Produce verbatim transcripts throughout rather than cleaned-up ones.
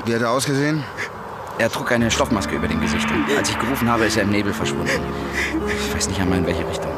Wie hat er ausgesehen? Er trug eine Stoffmaske über dem Gesicht. Als ich gerufen habe, ist er im Nebel verschwunden. Ich weiß nicht einmal in welche Richtung.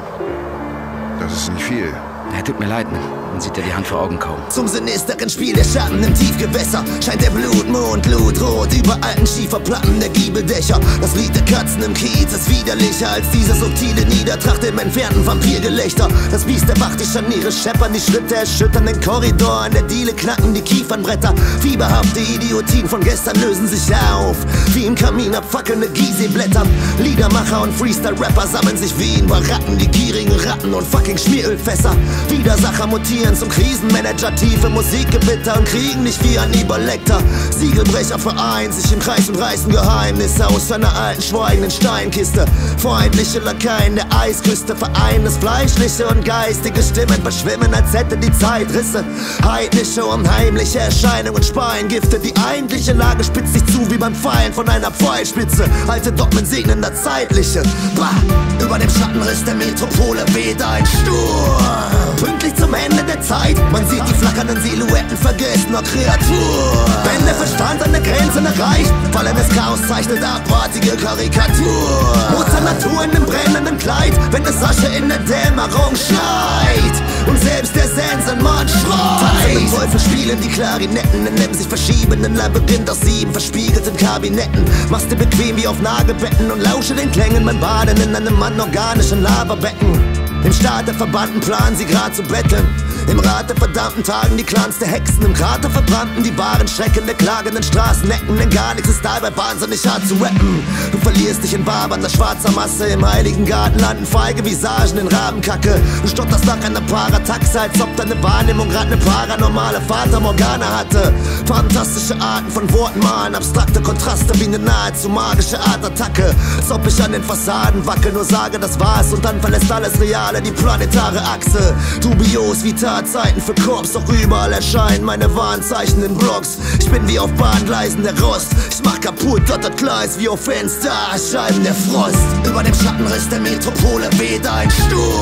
Das ist nicht viel. Er tut mir leid, man sieht ja die Hand vor Augen kaum. Zum sinisteren Spiel der Schatten im Tiefgewässer scheint der Blutmond glutrot über alten Schieferplatten der Giebeldächer. Das Lied der Katzen im Kiez ist widerlicher als diese subtile Niedertracht im entfernten Vampirgelächter. Das Biest erwacht, die Scharniere scheppern, die Schritte erschüttern den Korridor. An der Diele knacken die Kiefernbretter. Fieberhafte Idiotien von gestern lösen sich auf. Wie im Kamin abfackelnde Gizeh-Blätter. Liedermacher und Freestyle-Rapper sammeln sich wie in Baracken. Die gierigen Ratten und fucking Schmierölfässer. Widersacher mutieren zum Krisenmanager, tiefe Musikgewitter und kriegen nicht wie Hannibal Lecter. Siegelbrecher vereinen sich im Kreis und reißen Geheimnisse aus einer alten, schweigenden Steinkiste. Freundliche Lakaien der Eisküste vereinen das Fleischliche und geistige Stimmen verschwimmen, als hätte die Zeit Risse. Heidnische und heimliche Erscheinungen speien Gifte. Die eigentliche Lage spitzt sich zu wie beim Pfeilen von einer Pfeilspitze. Alte Dogmen segnen das Zeitliche. Bah! Über dem Schattenriss der Metropole weht ein Sturm. Pünktlich zum Ende der Zeit, man sieht die flackernden Silhouetten vergessener Kreatur. Wenn der Verstand seine Grenzen erreicht, fallendes Chaos zeichnet abartige Karikatur. Mutter Natur in dem brennenden Kleid, wenn es Asche in der Dämmerung schneit und selbst der Sensenmann schreit. Tanzende Teufel spielen die Klarinetten in dem sich verschiebenden Labyrinth aus sieben verspiegelten Kabinetten. Mach's dir bequem wie auf Nagelbetten und lausche den Klängen beim Baden in einem anorganischen Lavabecken. Im Staat der Verbannten planen sie grad zu betteln. Im Rat der verdammten tagen die Clans der Hexen. Im Krater verbrannten die wahren Schrecken der klagenden Straßenecken. Denn gar nichts ist dabei wahnsinnig hart zu rappen. Du verlierst dich in wabernder schwarzer Masse. Im heiligen Garten landen feige Visagen in Rabenkacke. Du stotterst nach einer Parataxe, als ob deine Wahrnehmung grad ne paranormale Fata Morgana hatte. Fantastische Arten von Worten malen, abstrakte Kontraste wie ne nahezu magische Art Attacke. Als ob ich an den Fassaden wackel, nur sage, das war's und dann verlässt alles Reale die planetare Achse. Dubios wie Tatzeiten für Korps, doch überall erscheinen meine Warnzeichen in Blocks. Ich bin wie auf Bahngleisen der Rost, ich mach kaputt dort das Gleis wie auf Fensterscheiben der Frost. Über dem Schattenriss der Metropole weht ein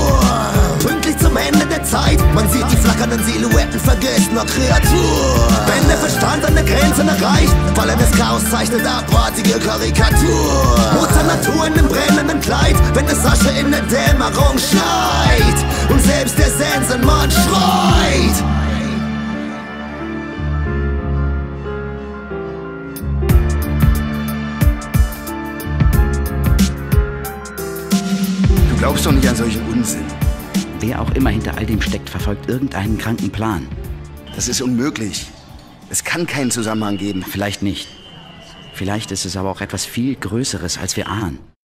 Sturm. Pünktlich zum Ende der Zeit, man sieht die flackernden Silhouetten vergessener Kreatur. Wenn der Verstand seine Grenzen erreicht, fallendes Chaos zeichnet abartige Karikatur. Mutter Natur in dem brennenden Kleid, wenn es Asche in der Dämmerung schneit und selbst der Sensenmann schreit. Du glaubst doch nicht an solchen Unsinn. Wer auch immer hinter all dem steckt, verfolgt irgendeinen kranken Plan. Das ist unmöglich. Es kann keinen Zusammenhang geben. Vielleicht nicht. Vielleicht ist es aber auch etwas viel Größeres, als wir ahnen.